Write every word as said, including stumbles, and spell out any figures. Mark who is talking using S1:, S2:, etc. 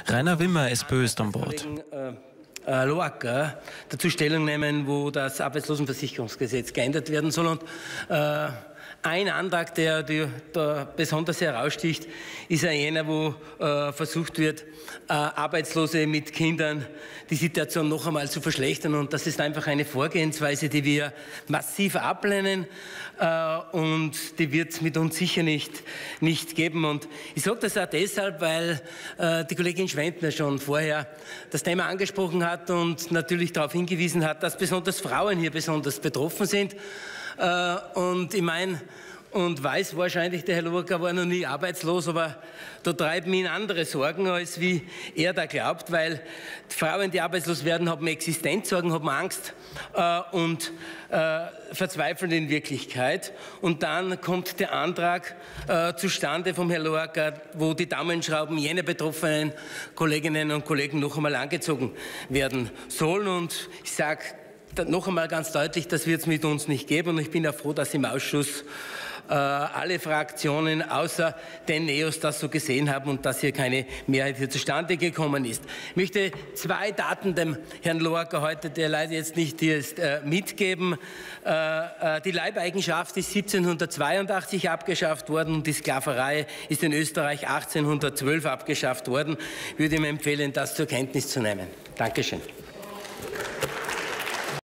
S1: Rainer Wimmer, SPÖ, ist an Bord.
S2: Äh, Loacker dazu Stellung nehmen, wo das Arbeitslosenversicherungsgesetz geändert werden soll. Und äh, ein Antrag, der, der, der besonders heraussticht, ist ja jener, wo äh, versucht wird, äh, Arbeitslose mit Kindern die Situation noch einmal zu verschlechtern. Und das ist einfach eine Vorgehensweise, die wir massiv ablehnen äh, und die wird es mit uns sicher nicht, nicht geben. Und ich sage das auch deshalb, weil äh, die Kollegin Schwentner schon vorher das Thema angesprochen hat und natürlich darauf hingewiesen hat, dass besonders Frauen hier besonders betroffen sind. Äh, und ich meine, und weiß wahrscheinlich, der Herr Loacker war noch nie arbeitslos, aber da treiben ihn andere Sorgen, als wie er da glaubt, weil die Frauen, die arbeitslos werden, haben Existenzsorgen, haben Angst äh, und äh, verzweifeln in Wirklichkeit. Und dann kommt der Antrag äh, zustande vom Herrn Loacker, wo die Daumenschrauben jener betroffenen Kolleginnen und Kollegen noch einmal angezogen werden sollen. Und ich sage noch einmal ganz deutlich, das wird es mit uns nicht geben. Und ich bin auch froh, dass im Ausschuss äh, alle Fraktionen außer den Neos das so gesehen haben und dass hier keine Mehrheit hier zustande gekommen ist. Ich möchte zwei Daten dem Herrn Loacker heute, der leider jetzt nicht hier ist, äh, mitgeben. Äh, äh, die Leibeigenschaft ist siebzehnhundertzweiundachtzig abgeschafft worden und die Sklaverei ist in Österreich achtzehnhundertzwölf abgeschafft worden. Ich würde ihm empfehlen, das zur Kenntnis zu nehmen. Dankeschön.